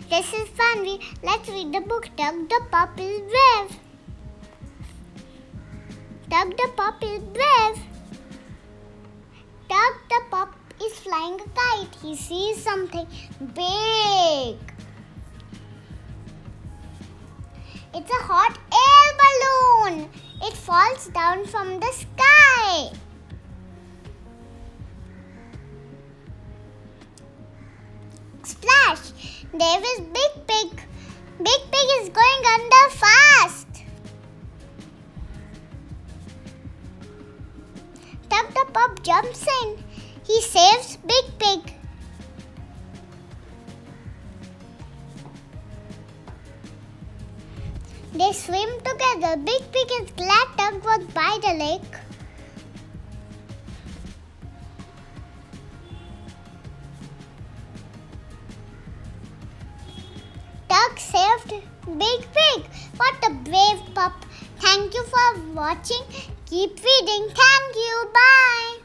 This is fun. Let's read the book. Tug the pup is brave. Tug the pup is brave. Tug the pup is flying a kite. He sees something big. It's a hot air balloon. It falls down from the sky. Splash! There is Big Pig. Big Pig is going under fast. Tug the pup jumps in. He saves Big Pig. They swim together. Big Pig is glad Tug was by the lake. Tug saved Big Pig. What a brave pup. Thank you for watching. Keep reading. Thank you. Bye.